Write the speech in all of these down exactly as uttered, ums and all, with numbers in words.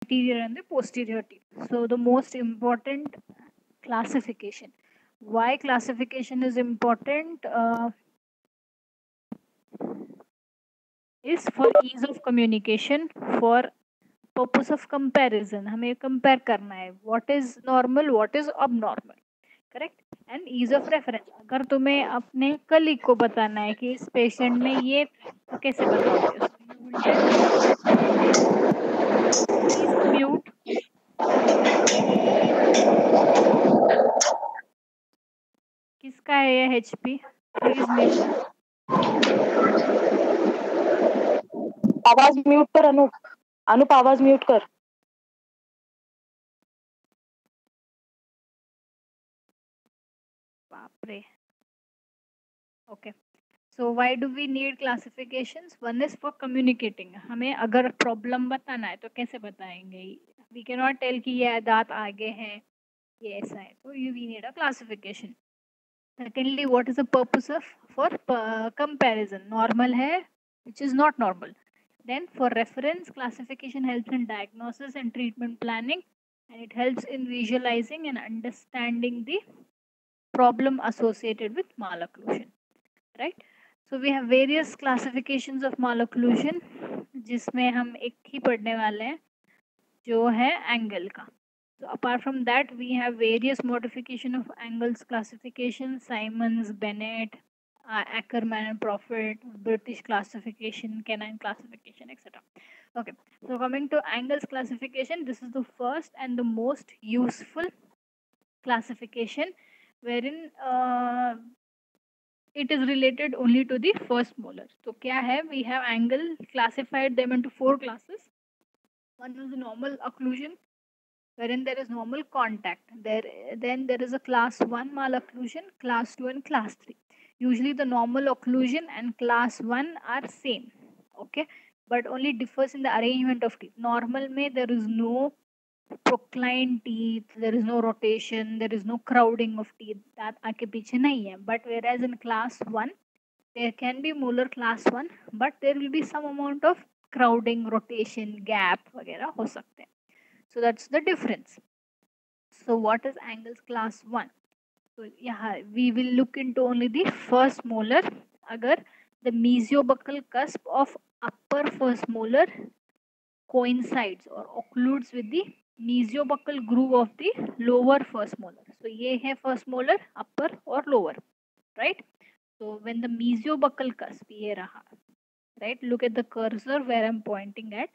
anterior and the posterior teeth. So the most important classification. Why classification is important uh, is for ease of communication, for purpose of comparison. हमें compare करना है what is normal, what is abnormal, correct? And ease of reference. अगर तुम्हें अपने colleague को बताना है कि इस patient में ये तो कैसे बताओगे? Please mute. किसका है ये H P? Please mute. आवाज म्यूट कर अनुप अनुप आवाज म्यूट कर बाप रे. Okay. So why do we need classifications? One is for communicating. हमें अगर problem बताना है तो कैसे बताएंगे? We cannot tell कि ये दांत आगे हैं, ये ऐसा है. So we need a classification. Secondly, what is the purpose of? For uh, comparison. Normal है, which is not normal. Then for reference, classification helps in diagnosis and treatment planning, and it helps in visualizing and understanding the problem associated with malocclusion, right? So we have various classifications of malocclusion, जिसमें हम एक ही पढ़ने वाले हैं जो है angle का. So apart from that, we have various modification of angles classification: Simons, Bennett, uh, Ackerman and Profit, British classification, Canine classification, et cetera. Okay, so coming to angles classification, this is the first and the most useful classification, wherein uh, it is related only to the first molar. So क्या है? We have angle classified them into four classes. One is the normal occlusion, wherein there is normal contact. There, then there is a class one malocclusion, class two and class three. Usually the normal occlusion and class one are same, okay, but only differs in the arrangement of teeth. Normal में there is no procline teeth, there is no rotation, there is no crowding of teeth. That आगे पीछे नहीं है. But whereas in class one, there can be molar class one, but there will be some amount of crowding, rotation, gap वगैरह हो सकते हैं. So that's the difference. So what is angles class one? So yeah, we will look into only the first molar. अगर the mesiobuccal cusp of upper first molar coincides or occludes with the mesiobuccal groove of the lower first molar. So ये है first molar, upper or lower, right? So when the mesiobuccal cusp ये रहा, right? Look at the cursor where I'm pointing at.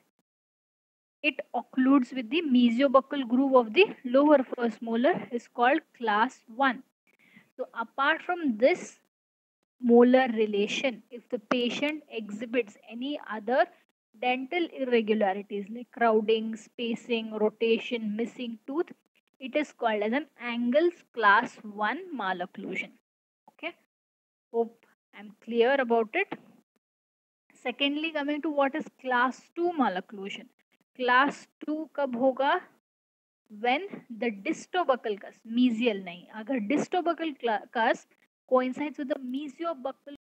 It occludes with the mesiobuccal groove of the lower first molar is called class one. So apart from this molar relation, if the patient exhibits any other dental irregularities like crowding, spacing, rotation, missing tooth, it is called as an angles class one malocclusion. Okay, hope I'm clear about it. Secondly, coming to what is class two malocclusion. Class two कब होगा? When the distobuccal cusp, mesial नहीं, अगर distobuccal cusp coincides with the mesiobuccal